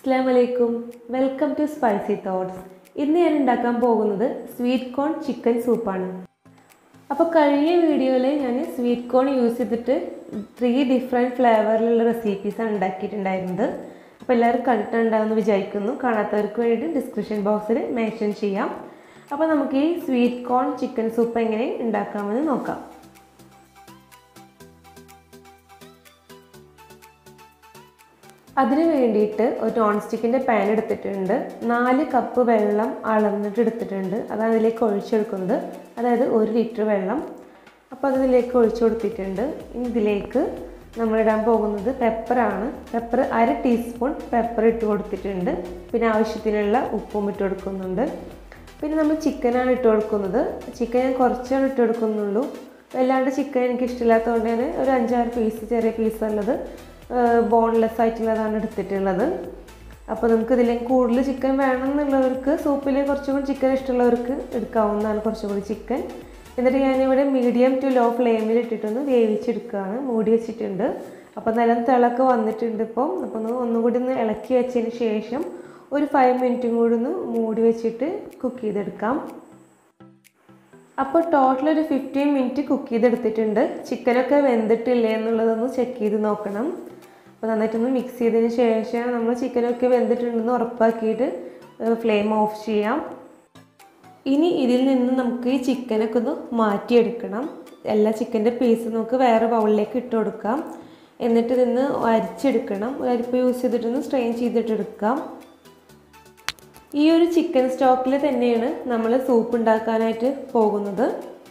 Assalamualaikum. Welcome to Spicy Thoughts. ഇന്ന് ഞാൻ ഉണ്ടാക്കാൻ പോകുന്നത് സ്വീറ്റ് കോൺ ചിക്കൻ സൂപ്പാണ്. അപ്പോൾ കഴിഞ്ഞ വീഡിയോയിൽ ഞാൻ സ്വീറ്റ് കോൺ യൂസ് ചെയ്തിട്ട് 3 ഡിഫറെൻറ്റ് ഫ്ലേവറിലുള്ള റെസിപ്പീസാണ് ഉണ്ടാക്കിയിട്ടുണ്ടായിരുന്നത്. അപ്പോൾ എല്ലാവരും കണ്ടിട്ടുണ്ടാവുമെന്ന് വിചാരിക്കുന്നു. കാണാത്തവർക്ക് വേണ്ടിയിട്ട് ഡിസ്ക്രിപ്ഷൻ ബോക്സിൽ മെൻഷൻ ചെയ്യാം. അപ്പോൾ നമുക്ക് ഈ സ്വീറ്റ് കോൺ ചിക്കൻ സൂപ്പ് എങ്ങനെ ഉണ്ടാക്കാമെന്ന് നോക്കാം. അതിനു വേണ്ടിയിട്ട് ഒരു നോൺ സ്റ്റിക്കിൻ്റെ പാൻ എടുത്തിട്ടുണ്ട്. 4 കപ്പ് വെള്ളം അളന്നിട്ട് എടുത്തിട്ടുണ്ട്. അത് അതിലേക്ക് ഒഴിച്ചെടുക്കുന്നത്, അതായത് 1 ലിറ്റർ വെള്ളം. അപ്പോൾ അതിലേക്ക് ഒഴിച്ചു കൊടുത്തിട്ടുണ്ട്. ഇനി ഇതിലേക്ക് നമ്മളിടാൻ പോകുന്നത് പെപ്പറാണ്. പെപ്പർ 1/2 ടീസ്പൂൺ പെപ്പർ ഇട്ട് കൊടുത്തിട്ടുണ്ട്. പിന്നെ ആവശ്യത്തിനുള്ള ഉപ്പും ഇട്ട് കൊടുക്കുന്നുണ്ട്. പിന്നെ നമ്മൾ ചിക്കനാണ് ഇട്ട് കൊടുക്കുന്നത്. ചിക്കൻ ഞാൻ കുറച്ചാണ് ഇട്ട് കൊടുക്കുന്നുള്ളൂ. വല്ലാണ്ട് ചിക്കൻ എനിക്ക് ഇഷ്ടമില്ലാത്തതുകൊണ്ട് ഞാൻ ഒരു 5-6 പീസ്, ചെറിയ പീസുള്ളത് ബോൺലെസ് ആയിട്ടുള്ളതാണ് എടുത്തിട്ടുള്ളത്. അപ്പോൾ നമുക്ക് ഇതിലേക്ക് കൂടുതൽ ചിക്കൻ വേണമെന്നുള്ളവർക്ക്, സൂപ്പിൽ കുറച്ചും കൂടി ചിക്കൻ ഇഷ്ടമുള്ളവർക്ക് എടുക്കാവുന്നതാണ് കുറച്ചും കൂടി ചിക്കൻ. എന്നിട്ട് ഞാനിവിടെ മീഡിയം ടു ലോ ഫ്ലെയിമിൽ ഇട്ടിട്ടൊന്ന് വേവിച്ചെടുക്കുകയാണ്. മൂടി വെച്ചിട്ടുണ്ട്. അപ്പോൾ നല്ല തിളക്ക് വന്നിട്ടുണ്ട് ഇപ്പോൾ. അപ്പോൾ ഒന്നുകൂടി ഒന്ന് ഇളക്കി വെച്ചതിന് ശേഷം ഒരു 5 മിനിറ്റും കൂടി ഒന്ന് മൂടി വെച്ചിട്ട് കുക്ക് ചെയ്തെടുക്കാം. അപ്പോൾ ടോട്ടൽ ഒരു 15 മിനിറ്റ് കുക്ക് ചെയ്തെടുത്തിട്ടുണ്ട്. ചിക്കനൊക്കെ വെന്തിട്ടില്ലേ എന്നുള്ളതൊന്ന് ചെക്ക് ചെയ്ത് നോക്കണം. അപ്പോൾ നന്നായിട്ടൊന്ന് മിക്സ് ചെയ്തതിന് ശേഷം നമ്മൾ ചിക്കനൊക്കെ വെന്തിട്ടുണ്ടെന്ന് ഉറപ്പാക്കിയിട്ട് ഫ്ലെയിം ഓഫ് ചെയ്യാം. ഇനി ഇതിൽ നിന്ന് നമുക്ക് ഈ ചിക്കനൊക്കെ ഒന്ന് മാറ്റിയെടുക്കണം. എല്ലാ ചിക്കൻ്റെ പീസ് നമുക്ക് വേറെ ബൗളിലേക്ക് ഇട്ട് കൊടുക്കാം. എന്നിട്ട് ഇതിന്ന് അരിച്ചെടുക്കണം. ഒരു അരിപ്പ് യൂസ് ചെയ്തിട്ടൊന്ന് സ്ട്രെയിൻ ചെയ്തിട്ടെടുക്കാം. ഈ ഒരു ചിക്കൻ സ്റ്റോക്കിൽ തന്നെയാണ് നമ്മൾ സൂപ്പ് ഉണ്ടാക്കാനായിട്ട് പോകുന്നത്.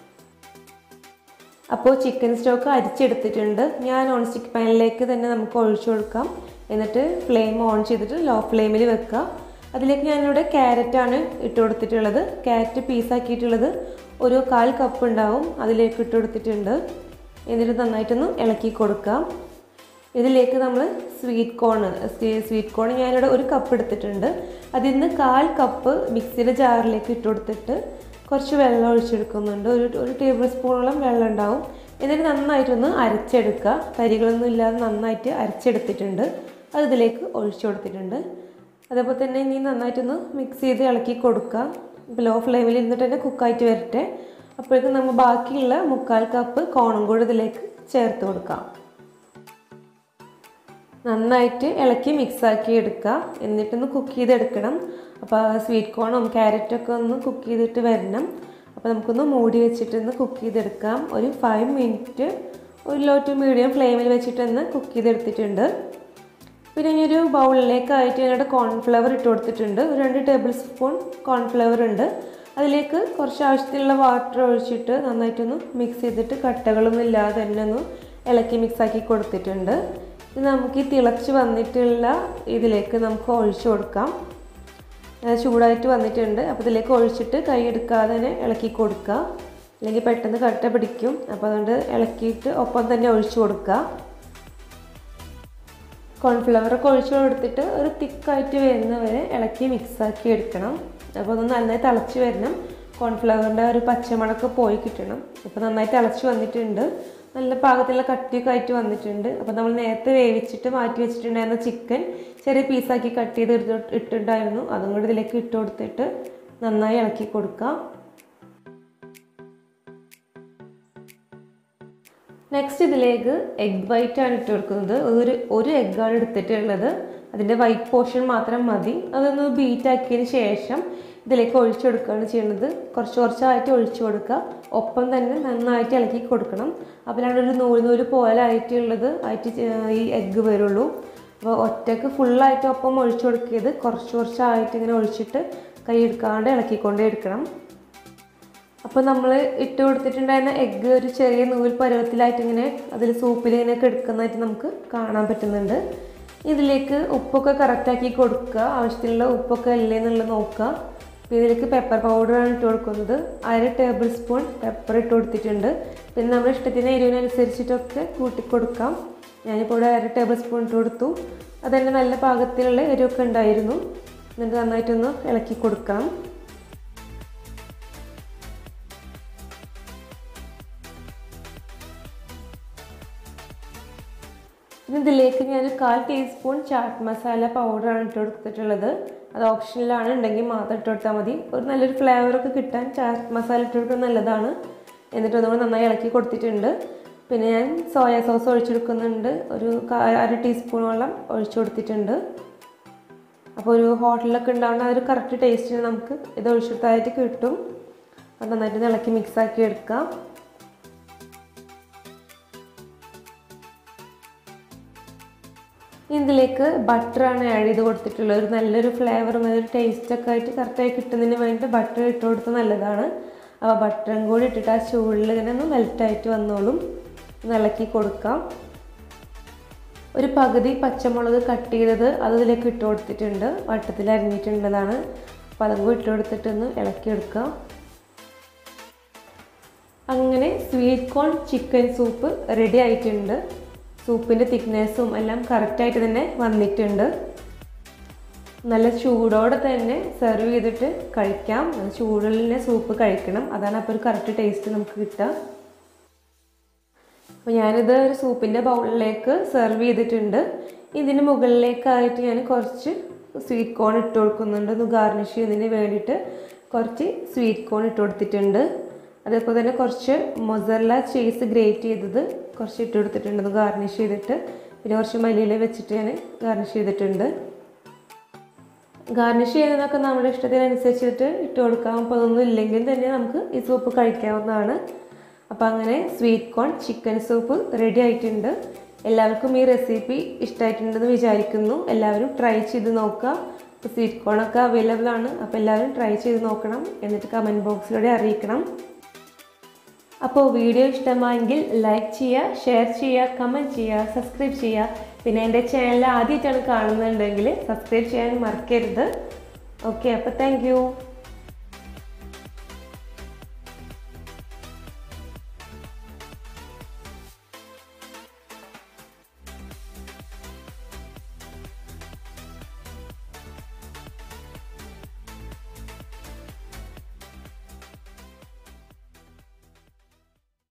അപ്പോൾ ചിക്കൻ സ്റ്റോക്ക് അരിച്ചെടുത്തിട്ടുണ്ട്. ഞാൻ നോൺ സ്റ്റിക്ക് പാനിലേക്ക് തന്നെ നമുക്ക് ഒഴിച്ചു കൊടുക്കാം. എന്നിട്ട് ഫ്ലെയിം ഓൺ ചെയ്തിട്ട് ലോ ഫ്ലെയിമിൽ വെക്കുക. അതിലേക്ക് ഞാനിവിടെ ക്യാരറ്റാണ് ഇട്ട് കൊടുത്തിട്ടുള്ളത്. ക്യാരറ്റ് പീസാക്കിയിട്ടുള്ളത് ഒരു 1/4 കപ്പ് ഉണ്ടാവും. അതിലേക്ക് ഇട്ട് കൊടുത്തിട്ടുണ്ട്. എന്നിട്ട് നന്നായിട്ടൊന്ന് ഇളക്കി കൊടുക്കാം. ഇതിലേക്ക് നമ്മൾ സ്വീറ്റ് കോൺ ഞാനിവിടെ 1 കപ്പ് എടുത്തിട്ടുണ്ട്. അതിൽ നിന്ന് 1/4 കപ്പ് മിക്സിയുടെ ജാറിലേക്ക് ഇട്ട് കൊടുത്തിട്ട് കുറച്ച് വെള്ളം ഒഴിച്ചെടുക്കുന്നുണ്ട്. ഒരു ടേബിൾ സ്പൂണോളം വെള്ളം ഉണ്ടാവും. എന്നിട്ട് നന്നായിട്ടൊന്ന് അരച്ചെടുക്കുക. തരികളൊന്നും ഇല്ലാതെ നന്നായിട്ട് അരച്ചെടുത്തിട്ടുണ്ട്. അത് ഇതിലേക്ക് ഒഴിച്ചു കൊടുത്തിട്ടുണ്ട്. അതേപോലെ തന്നെ ഇനി നന്നായിട്ടൊന്ന് മിക്സ് ചെയ്ത് ഇളക്കി കൊടുക്കുക. ഇപ്പോൾ ലോ ഫ്ലെയിമിൽ ഇരുന്നിട്ട് തന്നെ കുക്കായിട്ട് വരട്ടെ. അപ്പോഴേക്കും നമ്മൾ ബാക്കിയുള്ള 1/4 കപ്പ് കോണും കൂടി ഇതിലേക്ക് ചേർത്ത് കൊടുക്കാം. നന്നായിട്ട് ഇളക്കി മിക്സാക്കി എടുക്കുക. എന്നിട്ടൊന്ന് കുക്ക് ചെയ്തെടുക്കണം. അപ്പോൾ സ്വീറ്റ് കോണും ക്യാരറ്റൊക്കെ ഒന്ന് കുക്ക് ചെയ്തിട്ട് വരണം. അപ്പോൾ നമുക്കൊന്ന് മൂടി വെച്ചിട്ടൊന്ന് കുക്ക് ചെയ്തെടുക്കാം. ഒരു 5 മിനിറ്റ് ഒരു ലോ ടു മീഡിയം ഫ്ലെയിമിൽ വെച്ചിട്ടൊന്ന് കുക്ക് ചെയ്തെടുത്തിട്ടുണ്ട്. പിന്നെ ഈ ഒരു ബൗളിലേക്കായിട്ട് ഞാനിവിടെ കോൺഫ്ലവർ ഇട്ട് കൊടുത്തിട്ടുണ്ട്. ഒരു 2 ടേബിൾ സ്പൂൺ കോൺഫ്ലവർ ഉണ്ട്. അതിലേക്ക് കുറച്ച് ആവശ്യത്തിനുള്ള വാട്ടർ ഒഴിച്ചിട്ട് നന്നായിട്ടൊന്ന് മിക്സ് ചെയ്തിട്ട് കട്ടകളൊന്നും ഇല്ലാതെ തന്നെ ഒന്ന് ഇളക്കി മിക്സാക്കി കൊടുത്തിട്ടുണ്ട്. ഇത് നമുക്ക് ഈ തിളച്ച് വന്നിട്ടുള്ള ഇതിലേക്ക് നമുക്ക് ഒഴിച്ചു കൊടുക്കാം. ചൂടായിട്ട് വന്നിട്ടുണ്ട്. അപ്പോൾ ഇതിലേക്ക് ഒഴിച്ചിട്ട് കൈ എടുക്കാതെ തന്നെ ഇളക്കി കൊടുക്കുക. അല്ലെങ്കിൽ പെട്ടെന്ന് കട്ട പിടിക്കും. അപ്പോൾ അതുകൊണ്ട് ഇളക്കിയിട്ട് ഒപ്പം തന്നെ ഒഴിച്ചു കൊടുക്കുക. കോൺഫ്ലവറൊക്കെ ഒഴിച്ചു കൊടുത്തിട്ട് ഒരു തിക്കായിട്ട് വരുന്നവരെ ഇളക്കി മിക്സാക്കി എടുക്കണം. അപ്പോൾ ഒന്ന് നന്നായി തിളച്ച് വരണം. കോൺഫ്ലവറിൻ്റെ ഒരു പച്ചമണക്ക് പോയി കിട്ടണം. ഇപ്പോൾ നന്നായി തിളച്ച് വന്നിട്ടുണ്ട്. നല്ല പാകത്തിലുള്ള കട്ടിയൊക്കെ ആയിട്ട് വന്നിട്ടുണ്ട്. അപ്പോൾ നമ്മൾ നേരത്തെ വേവിച്ചിട്ട് മാറ്റി വെച്ചിട്ടുണ്ടായിരുന്ന ചിക്കൻ ചെറിയ പീസാക്കി കട്ട് ചെയ്ത് ഇട്ടിട്ടുണ്ടായിരുന്നു. അതും കൂടി ഇതിലേക്ക് ഇട്ട് കൊടുത്തിട്ട് നന്നായി ഇളക്കി കൊടുക്കാം. നെക്സ്റ്റ് ഇതിലേക്ക് എഗ് വൈറ്റാണ് ഇട്ട് കൊടുക്കുന്നത്. ഒരു എഗ്ഗാണ് എടുത്തിട്ടുള്ളത്. അതിൻ്റെ വൈറ്റ് പോർഷൻ മാത്രം മതി. അതൊന്ന് ബീറ്റാക്കിയതിന് ശേഷം ഇതിലേക്ക് ഒഴിച്ചു കൊടുക്കുകയാണ് ചെയ്യുന്നത്. കുറച്ചായിട്ട് ഒഴിച്ചു കൊടുക്കുക. ഒപ്പം തന്നെ നന്നായിട്ട് ഇളക്കി കൊടുക്കണം. അപ്പോഴാണ് ഒരു നൂല് പോലെ ആയിട്ടുള്ളത് ഈ എഗ്ഗ് വരുള്ളൂ. അപ്പോൾ ഒറ്റക്ക് ഫുള്ളായിട്ട് ഒപ്പം ഒഴിച്ചു കൊടുക്കിയത് കുറച്ചായിട്ട് ഇങ്ങനെ ഒഴിച്ചിട്ട് കൈ എടുക്കാണ്ട് ഇളക്കിക്കൊണ്ടേ എടുക്കണം. അപ്പോൾ നമ്മൾ ഇട്ട് കൊടുത്തിട്ടുണ്ടായിരുന്ന എഗ്ഗ് ഒരു ചെറിയ നൂൽ പരുവത്തിലായിട്ട് ഇങ്ങനെ അതിൽ സൂപ്പിൽ ഇങ്ങനെ എടുക്കുന്നതായിട്ട് നമുക്ക് കാണാൻ പറ്റുന്നുണ്ട്. ഇതിലേക്ക് ഉപ്പൊക്കെ കറക്റ്റാക്കി കൊടുക്കുക. ആവശ്യത്തിനുള്ള ഉപ്പൊക്കെ അല്ലേ എന്നുള്ളത് നോക്കുക. ഇതിലേക്ക് പെപ്പർ പൗഡറാണ് ഇട്ട് കൊടുക്കുന്നത്. 1/2 ടേബിൾ സ്പൂൺ പെപ്പർ ഇട്ട് കൊടുത്തിട്ടുണ്ട്. പിന്നെ നമ്മുടെ ഇഷ്ടത്തിന് എരിവിനനുസരിച്ചിട്ടൊക്കെ കൂട്ടിക്കൊടുക്കാം. ഞാനിപ്പോൾ ഇവിടെ 1/2 ടേബിൾ സ്പൂൺ ഇട്ട് കൊടുത്തു. അതുതന്നെ നല്ല പാകത്തിലുള്ള എരിവൊക്കെ ഉണ്ടായിരുന്നു. എന്നിട്ട് നന്നായിട്ടൊന്ന് ഇളക്കി കൊടുക്കാം. ഇനി ഇതിലേക്ക് ഞാൻ 1/4 ടീസ്പൂൺ ചാട്ട് മസാല പൗഡറാണ് ഇട്ട് കൊടുത്തിട്ടുള്ളത്. അത് ഓപ്ഷനിലാണ്, ഉണ്ടെങ്കിൽ മാത്രം ഇട്ട് കൊടുത്താൽ മതി. ഒരു നല്ലൊരു ഫ്ലേവറൊക്കെ കിട്ടാൻ ചാട്ട് മസാല ഇട്ട് കൊടുക്കുന്നത് നല്ലതാണ്. എന്നിട്ട് ഒന്നുകൂടി നന്നായി ഇളക്കി കൊടുത്തിട്ടുണ്ട്. പിന്നെ ഞാൻ സോയ സോസ് ഒഴിച്ചെടുക്കുന്നുണ്ട്. ഒരു 1/2 ടീസ്പൂണോളം ഒഴിച്ചു കൊടുത്തിട്ടുണ്ട്. അപ്പോൾ ഒരു ഹോട്ടലിലൊക്കെ ഉണ്ടാവുന്ന ഒരു കറക്റ്റ് ടേസ്റ്റിന് നമുക്ക് ഇത് ഒഴിച്ചെടുത്തായിട്ട് കിട്ടും. അത് നന്നായിട്ട് ഇളക്കി മിക്സാക്കി എടുക്കാം. ഇതിലേക്ക് ബട്ടറാണ് ആഡ് ചെയ്ത് കൊടുത്തിട്ടുള്ളത്. ഒരു നല്ലൊരു ഫ്ലേവറും നല്ലൊരു ടേസ്റ്റൊക്കെ ആയിട്ട് കറക്റ്റായി കിട്ടുന്നതിന് വേണ്ടി ബട്ടർ ഇട്ട് കൊടുത്താൽ നല്ലതാണ്. അപ്പോൾ ബട്ടറും കൂടി ഇട്ടിട്ട് ആ ചൂടിൽ ഇങ്ങനെ ഒന്ന് മെൽറ്റായിട്ട് വന്നോളും. ഇളക്കി കൊടുക്കാം. ഒരു പകുതി പച്ചമുളക് കട്ട് ചെയ്തത് അത് ഇതിലേക്ക് ഇട്ട് കൊടുത്തിട്ടുണ്ട്. വട്ടത്തിൽ അരിഞ്ഞിട്ടുള്ളതാണ്. അപ്പോൾ അതും കൂടി ഇട്ട് കൊടുത്തിട്ടൊന്ന് ഇളക്കിയെടുക്കാം. അങ്ങനെ sweet corn chicken soup ready ആയിട്ടുണ്ട്. സൂപ്പിൻ്റെ തിക്നെസ്സും എല്ലാം കറക്റ്റായിട്ട് തന്നെ വന്നിട്ടുണ്ട്. നല്ല ചൂടോടെ തന്നെ സെർവ് ചെയ്തിട്ട് കഴിക്കാം. ചൂടിൽ തന്നെ സൂപ്പ് കഴിക്കണം. അതാണ് അപ്പോൾ ഒരു കറക്റ്റ് ടേസ്റ്റ് നമുക്ക് കിട്ടുക. അപ്പോൾ ഞാനിത് ഒരു സൂപ്പിൻ്റെ ബൗളിലേക്ക് സെർവ് ചെയ്തിട്ടുണ്ട്. ഇതിന് മുകളിലേക്കായിട്ട് ഞാൻ കുറച്ച് സ്വീറ്റ് കോൺ ഇട്ട് കൊടുക്കുന്നുണ്ട്. ഒന്ന് ഗാർണിഷ് ചെയ്യുന്നതിന് വേണ്ടിയിട്ട് കുറച്ച് സ്വീറ്റ് കോൺ ഇട്ട് കൊടുത്തിട്ടുണ്ട്. അതേപോലെ തന്നെ കുറച്ച് മൊസറല്ല ചീസ് ഗ്രേറ്റ് ചെയ്തത് കുറച്ച് ഇട്ട് കൊടുത്തിട്ടുണ്ട് ഒന്ന് ഗാർണിഷ് ചെയ്തിട്ട്. പിന്നെ കുറച്ച് മല്ലിയില വെച്ചിട്ട് ഞാൻ ഗാർണിഷ് ചെയ്തിട്ടുണ്ട്. ഗാർണിഷ് ചെയ്യുന്നതൊക്കെ നമ്മുടെ ഇഷ്ടത്തിനനുസരിച്ചിട്ട് ഇട്ട് കൊടുക്കാം. അപ്പോൾ അതൊന്നും ഇല്ലെങ്കിൽ തന്നെ നമുക്ക് ഈ സൂപ്പ് കഴിക്കാവുന്നതാണ്. അപ്പോൾ അങ്ങനെ sweet corn chicken soup ready ആയിട്ടുണ്ട്. എല്ലാവർക്കും ഈ റെസിപ്പി ഇഷ്ടമായിട്ടുണ്ടെന്ന് വിചാരിക്കുന്നു. എല്ലാവരും ട്രൈ ചെയ്ത് നോക്കുക. ഇപ്പോൾ സ്വീറ്റ് കോണൊക്കെ അവൈലബിൾ ആണ്. അപ്പോൾ എല്ലാവരും ട്രൈ ചെയ്ത് നോക്കണം. എന്നിട്ട് കമൻറ്റ് ബോക്സിലൂടെ അറിയിക്കണം. അപ്പോൾ വീഡിയോ ഇഷ്ടമായെങ്കിൽ ലൈക്ക് ചെയ്യുക, ഷെയർ ചെയ്യുക, കമൻറ്റ് ചെയ്യുക, സബ്സ്ക്രൈബ് ചെയ്യുക. പിന്നെ എൻ്റെ ചാനൽ ആദ്യമായിട്ടാണ് കാണുന്നുണ്ടെങ്കിൽ സബ്സ്ക്രൈബ് ചെയ്യാൻ മറക്കരുത്. ഓക്കെ, അപ്പോൾ താങ്ക് യു.